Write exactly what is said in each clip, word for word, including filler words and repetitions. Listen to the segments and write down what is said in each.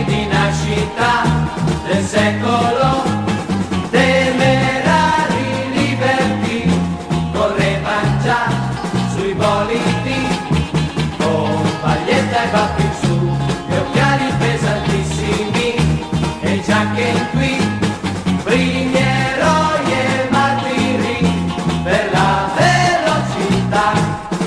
uomini di nascita del secolo, temerari liberti, correvan già sui bolidi, con paglietta e baffi in su, e occhiali pesantissimi, e giacche qui, primi eroi e martiri per la velocità.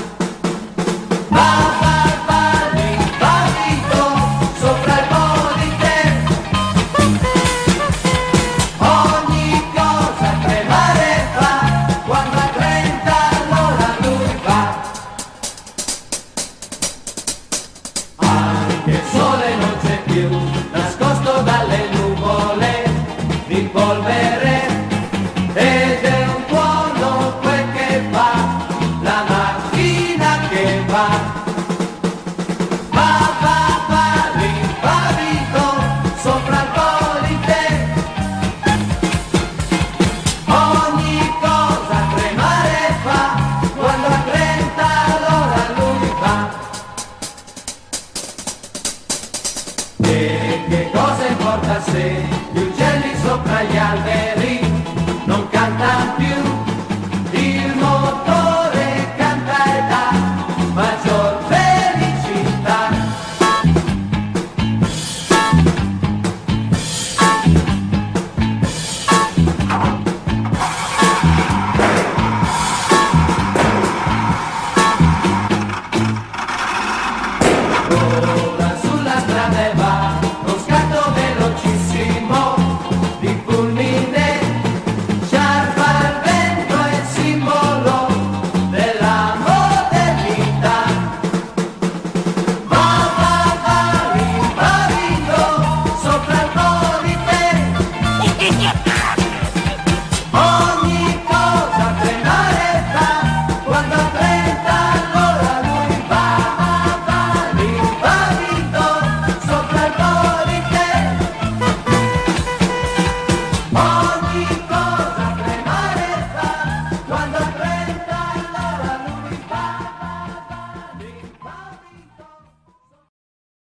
Il sole non c'è più, nascosto dalle nuvole di polvere, ed è un tuono quel che fa, la macchina che va. Va, va, va, l'impavito sopra il polite, ogni cosa tremare fa, quando a trenta all'ora lui va. E che cosa importa se gli uccelli sopra gli alberi